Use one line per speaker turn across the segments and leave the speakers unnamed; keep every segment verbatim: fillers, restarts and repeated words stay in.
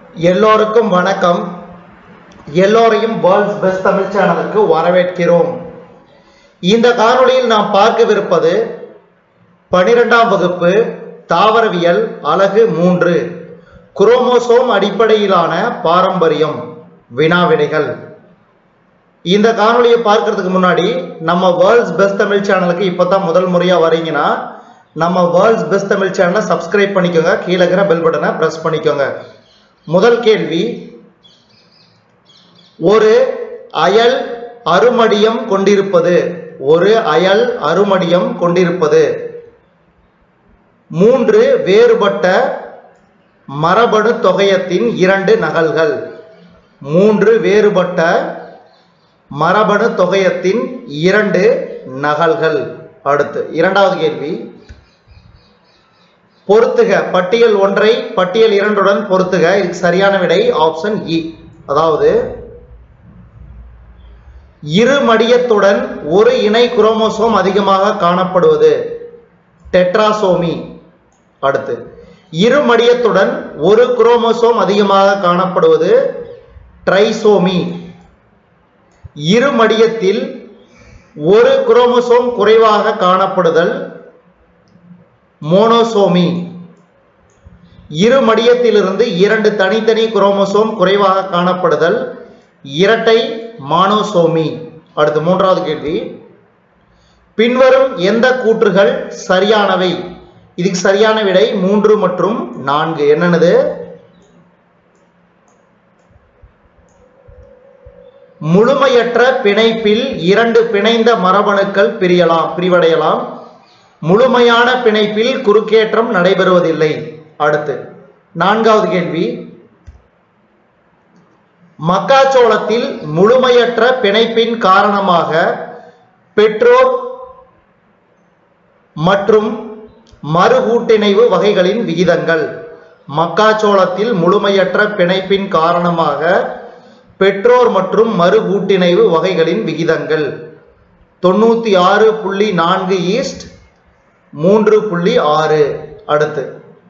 எல்லோருக்கும் வணக்கம். எல்லோரையும் வேர்ல்ட்ஸ் பெஸ்ட் தமிழ் சேனலுக்கு வரவேற்கிறோம். இந்த காணொளியில் நாம் பார்க்கவிருப்பது பனிரெண்டாம் வகுப்பு தாவரவியல் அலகு மூன்று குரோமோசோம் அடிப்படையிலான பாரம்பரியம் வினாவிடைகள். இந்த காணொளியை பார்க்கறதுக்கு முன்னாடி நம்ம வேர்ல்ட்ஸ் பெஸ்ட் தமிழ் சேனலுக்கு இப்பதான் முதல் முறையா வரீங்கன்னா நம்ம வேர்ல்ட்ஸ் பெஸ்ட் தமிழ் சேனலை சப்ஸ்கிரைப் பண்ணிக்கோங்க. கீழே இருக்கிற பெல் பட்டனை பிரஸ் பண்ணிக்கோங்க. முதல் கேள்வி, ஒரு அயல் அருமடியம் கொண்டிருப்பது ஒரு அயல் அருமடியம் கொண்டிருப்பது மூன்று வேறுபட்ட மரபணு தொகையத்தின் இரண்டு நகல்கள். மூன்று வேறுபட்ட மரபணு தொகையத்தின் இரண்டு நகல்கள். அடுத்து இரண்டாவது கேள்வி, பொருத்துக. பட்டியல் ஒன்றை பட்டியல் இரண்டுடன் பொருத்துக. இதுக்கு சரியான விடை ஆப்ஷன் இ. அதாவது இரு மடியத்துடன் ஒரு இணை குரோமோசோம் அதிகமாக காணப்படுவது டெட்ராசோமி. அடுத்து இரு மடியத்துடன் ஒரு குரோமோசோம் அதிகமாக காணப்படுவது ட்ரைசோமி. இரு மடியத்தில் ஒரு குரோமோசோம் குறைவாக காணப்படுதல் மோனோசோமி. இரு மடியத்திலிருந்து இரண்டு தனித்தனி குரோமோசோம் குறைவாக காணப்படுதல் இரட்டை மானோசோமி. அடுத்து மூன்றாவது கேள்வி, பின்வரும் எந்த கூற்றுகள் சரியானவை? இதுக்கு சரியான விடை மூன்று மற்றும் நான்கு. என்னன்னது? முழுமையற்ற பிணைப்பில் இரண்டு பிணைந்த மரபணுக்கள் பிரியலாம் பிரிவடையலாம். முழுமையான பிணைப்பில் குறுக்கேற்றம் நடைபெறுவதில்லை. அடுத்து நான்காவது கேள்வி, மக்காச்சோளத்தில் முழுமையற்ற பிணைப்பின் காரணமாக பெற்றோர் மற்றும் மறுகூட்டிணைவு வகைகளின் விகிதங்கள். மக்காச்சோளத்தில் முழுமையற்ற பிணைப்பின் காரணமாக பெற்றோர் மற்றும் மறுகூட்டிணைவு வகைகளின் விகிதங்கள் தொண்ணூத்தி ஆறு புள்ளி நான்கு ஈஸ்ட் மூன்று புள்ளி ஆறு. அடுத்து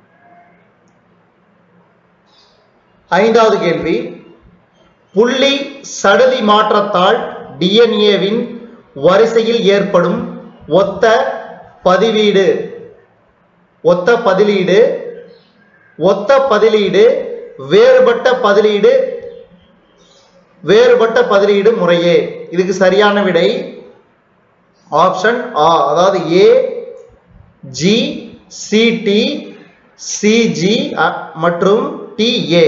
ஐந்தாவது கேள்வி, புள்ளி சடுதி மாற்றத்தால் டிஎன்ஏவின் வரிசையில் ஏற்படும் ஒத்த பதிலீடு ஒத்த பதிலீடு ஒத்த பதிலீடு வேறுபட்ட பதிலீடு வேறுபட்ட பதிலீடு முறையே. இதுக்கு சரியான விடை ஆப்ஷன் ஆ. அதாவது ஏ ஜி சிடி சிஜி மற்றும் டிஏ.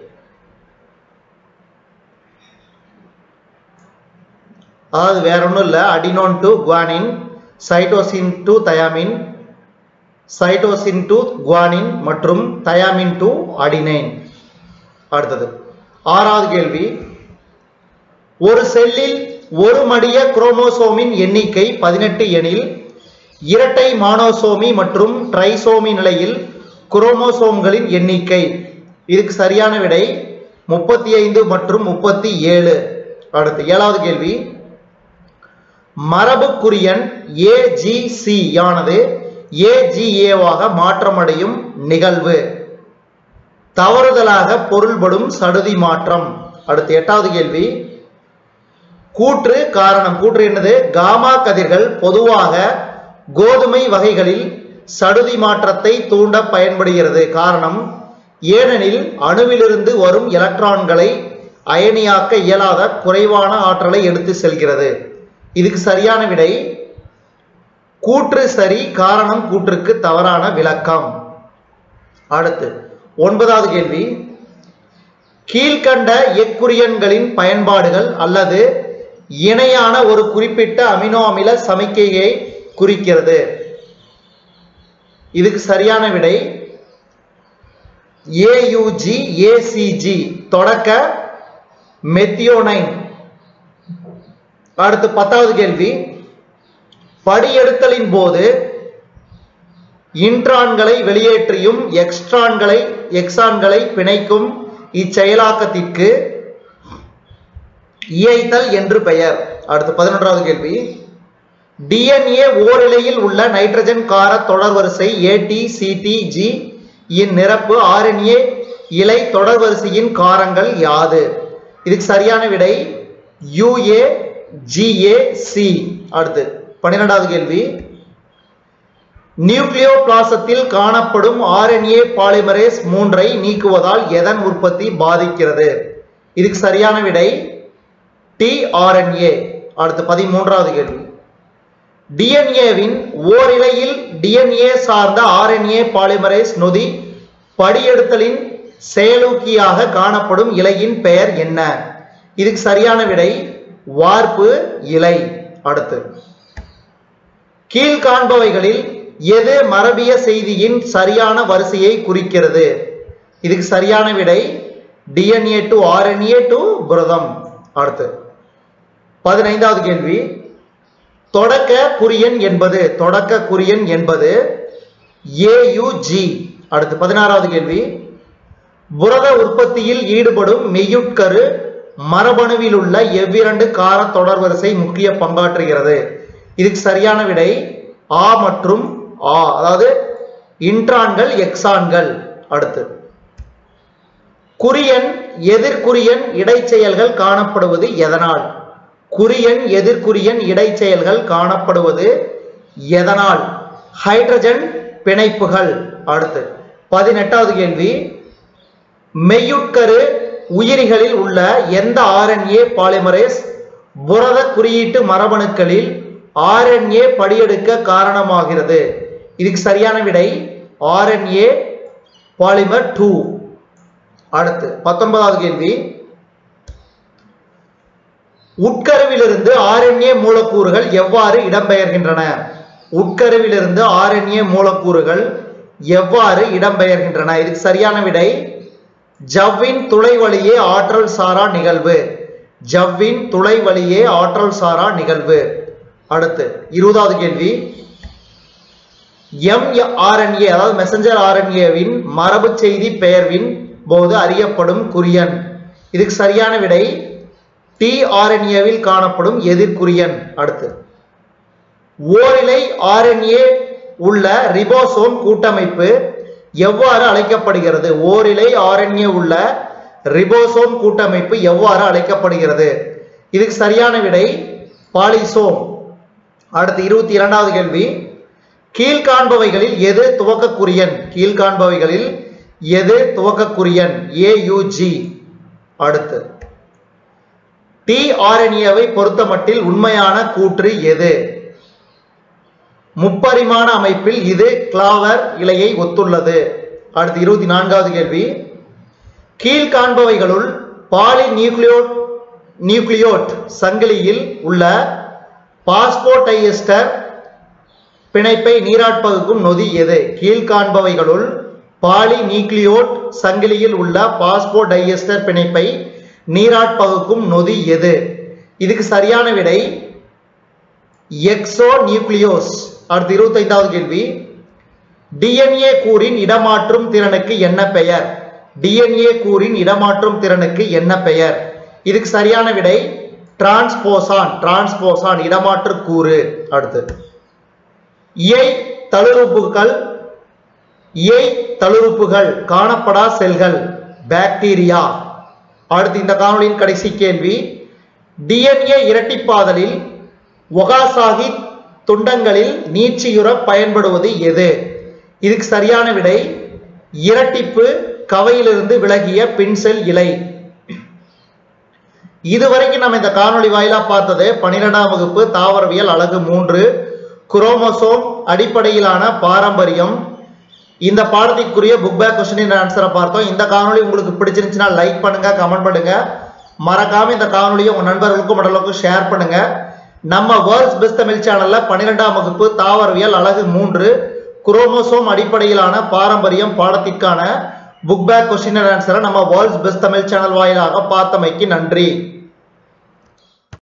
அதாவது வேற ஒன்றும் இல்லை, adenine to guanine, cytosine to thymine, cytosine to guanine மற்றும் தயாமின் டு அடினைன். அடுத்தது ஆறாவது கேள்வி, ஒரு செல்லில் ஒரு மடிய குரோமோசோமின் எண்ணிக்கை பதினெட்டு எனில் இரட்டை மானோசோமி மற்றும் ட்ரைசோமி நிலையில் குரோமோசோம்களின் எண்ணிக்கை. இதுக்கு சரியான விடை முப்பத்தி ஐந்து மற்றும் முப்பத்தி ஏழு. அடுத்து ஏழாவது கேள்வி, மரபுக்குரியன் ஏஜிசி யானது ஏஜிஏவாக மாற்றமடையும் நிகழ்வு தவறுதலாக பொருள்படும் சடுதி மாற்றம். அடுத்து எட்டாவது கேள்வி, கூற்று காரணம். கூற்று என்னது? காமா கதிர்கள் பொதுவாக கோதுமை வகைகளில் சடுதி மாற்றத்தை தூண்ட பயன்படுகிறது. காரணம், ஏனெனில் அணுவிலிருந்து வரும் எலக்ட்ரான்களை அயனியாக்க இயலாத குறைவான ஆற்றலை எடுத்து செல்கிறது. இதுக்கு சரியான விடை கூற்று சரி, காரணம் கூற்றுக்கு தவறான விளக்கம். அடுத்து ஒன்பதாவது கேள்வி, கீழ்கண்ட எக்குரியன்களின் பயன்பாடுகள் அல்லது இணையான ஒரு குறிப்பிட்ட அமினோ அமில சமிக்கையை குறிக்கிறது. இதுக்கு சரியான விடை ஏயுஜி ஏசிஜி தொடக்க மெத்தியோனைன். அடுத்து பத்தாவது கேள்வி, படியெடுத்தலின் போது இன்ட்ரான்களை வெளியேற்றியும் எக்ஸ்ட்ரான்களை எக்ஸான்களை பிணைக்கும் இச்செயலாக்கத்திற்கு இயைத்தல் என்று பெயர். அடுத்து பதினொன்றாவது கேள்வி, டிஎன்ஏ ஓரிழையில் உள்ள நைட்ரஜன் கார தொடர்வரிசை ஏடிசிடிஜி இன் நிரப்பு ஆர்என்ஏ இலை தொடர்வரிசையின் காரங்கள் யாது? இதுக்கு சரியான விடை யூஏ ஜிஏ சி. அடுத்து பன்னிரெண்டாவது கேள்வி, நியூக்ளியோபிளாசத்தில் காணப்படும் ஆர்என்ஏ பாலிமரேஸ் மூன்றை நீக்குவதால் எதன் உற்பத்தி பாதிக்கிறது? இதுக்கு சரியான விடை டிஆர்என்ஏ. அடுத்து பதிமூன்றாவது கேள்வி, டிஎன்ஏவின் ஓரிலையில் டிஎன்ஏ சார்ந்த ஆர்என்ஏ பாலிமரேஸ் நொதி படியெடுத்தலின் செயலூக்கியாக காணப்படும் இலையின் பெயர் என்ன? இதுக்கு சரியான விடை வார்ப்பு இலை. அடுத்து கீழ்காண்பவைகளில் எது மரபிய செய்தியின் சரியான வரிசையை குறிக்கிறது? இதுக்கு சரியான விடை டிஎன்ஏ டு ஆர்என்ஏ டு புரதம். அடுத்து பதினைந்தாவது கேள்வி, தொடக்க குறியன் என்பது தொடக்க குறியன் என்பது ஏயுஜி. அடுத்து பதினாறாவது கேள்வி, புரத உற்பத்தியில் ஈடுபடும் மெய்யுட்கரு மரபணுவில் உள்ள எவ்விரண்டு கார தொடர்வரிசை முக்கிய பங்காற்றுகிறது? இதுக்கு சரியான விடை ஆ மற்றும் ஆ, அதாவது இன்ட்ரான்கள் எக்ஸான்கள். அடுத்து குறியன் எதிர்குறியன் இடைச்செயல்கள் காணப்படுவது எதனால்? குறியன் எதிர்குறியன் இடைச்செயல்கள் காணப்படுவது எதனால்? ஹைட்ரஜன் பிணைப்புகள். அடுத்து பதினெட்டாவது கேள்வி, மெய்யுட்கரு உயிரிகளில் உள்ள எந்த ஆர்என்ஏ பாலிமரேஸ் புரத குறியீட்டு மரபணுக்களில் ஆர்என்ஏ படியெடுக்க காரணமாகிறது? இதுக்கு சரியான விடை ஆர்என்ஏ பாலிமர் டூ. அடுத்து பத்தொன்பதாவது கேள்வி, உட்கருவிலிருந்து ஆர்என்ஏ மூலக்கூறுகள் எவ்வாறு இடம்பெயர்கின்றன? உட்கருவிலிருந்து ஆர்என்ஏ மூலக்கூறுகள் எவ்வாறு இடம்பெயர்கின்றன? இதுக்கு சரியான விடை ஜவ்வின் துளை வழியே ஆற்றல் சாரா நிகழ்வு. ஜவ்வின் துளை வழியே ஆற்றல் சாரா நிகழ்வு. அடுத்து இருபதாவது கேள்வி, எம்ஆர்என்ஏ அதாவது மெசஞ்சர் ஆர்என்ஏவின் மரபு செய்தி பெயர்வின் போது அறியப்படும் குறியன். இதுக்கு சரியான விடை டிஆர்என்ஏவில் காணப்படும் எதிர்குறியன். அடுத்து ஓரிலை ஆர்என்ஏ உள்ள ரிபோசோம் கூட்டமைப்பு எவ்வாறு அழைக்கப்படுகிறது? ஓரிலை ஆர்என்ஏ உள்ள ரிபோசோம் கூட்டமைப்பு எவ்வாறு அழைக்கப்படுகிறது? இதுக்கு சரியான விடை பாலிசோம். அடுத்து இருபத்தி இரண்டாவது கேள்வி, கீழ்காண்பவைகளில் எது துவக்கக்குரியன்? கீழ்காண்பவைகளில் எது துவக்கக்குரியன்? ஏயுஜி. அடுத்து டிஆர்என்ஏவை பொறுத்தமட்டில் உண்மையான கூற்று எது? முப்பரிமாண அமைப்பில் இது கிளாவர் இலையை ஒத்துள்ளது. அடுத்து இருபத்தி நான்காவது கேள்வி, கீழ்காண்பவைகளுள் பாலி நியூக்ளியோட் நியூக்ளியோட் சங்கிலியில் உள்ள பாஸ்போடைஎஸ்டர் பிணைப்பை நீராட்பகுக்கும் நொதி எது? கீழ்காண்பவைகளுள் பாலி நியூக்ளியோட் சங்கிலியில் உள்ள பாஸ்போடைஎஸ்டர் பிணைப்பை நீராட்பகுக்கும் நொதி எது? இதுக்கு சரியான விடை எக்ஸோ நியூக்ளியோஸ். அடுத்து இருபத்தி ஐந்தாவது கேள்வி, டிஎன்ஏ கூறின் இடமாற்றும் திறனுக்கு என்ன பெயர்? டிஎன்ஏ கூறின் இடமாற்றும் திறனுக்கு என்ன பெயர்? இதுக்கு சரியான விடை டிரான்ஸ்போசான். டிரான்ஸ்போசான் இடமாற்று கூறு. அடுத்து இயை தளுறுப்புகள் இயை தளுறுப்புகள் காணப்படா செல்கள் பாக்டீரியா. அடுத்து இந்த காணொளியின் கடைசி கேள்வி, டிஎன்ஏ இரட்டிப்பாதலில் ஒகாசாகி துண்டங்களில் நீட்சியுற பயன்படுவது எது? இதுக்கு சரியான விடை இரட்டிப்பு கவையிலிருந்து விலகிய பின்செல் இலை. இதுவரைக்கும் நம்ம இந்த காணொளி வாயிலா பார்த்தது பன்னிரெண்டாம் வகுப்பு தாவரவியல் அலகு மூன்று குரோமோசோம் அடிப்படையிலான பாரம்பரியம். இந்த பாடத்திற்குரிய புக் பேக் கொஸ்டின் ஆன்சரை பார்த்தோம். இந்த காணொளி உங்களுக்கு பிடிச்சிருந்துச்சுன்னா லைக் பண்ணுங்க, கமெண்ட் பண்ணுங்க, மறக்காம இந்த காணொலியை உங்க நண்பர்களுக்கும் மற்றவர்களுக்கும் ஷேர் பண்ணுங்க. நம்ம வேர்ல்ட்ஸ் பெஸ்ட் தமிழ் சேனல்ல பன்னிரெண்டாம் வகுப்பு தாவரவியல் அலகு மூன்று குரோமோசோம் அடிப்படையிலான பாரம்பரியம் பாடத்திற்கான புக் பேக் கொஸ்டின் ஆன்சரை நம்ம வேர்ல்ட்ஸ் பெஸ்ட் தமிழ் சேனல் வாயிலாக பார்த்தமைக்கு நன்றி.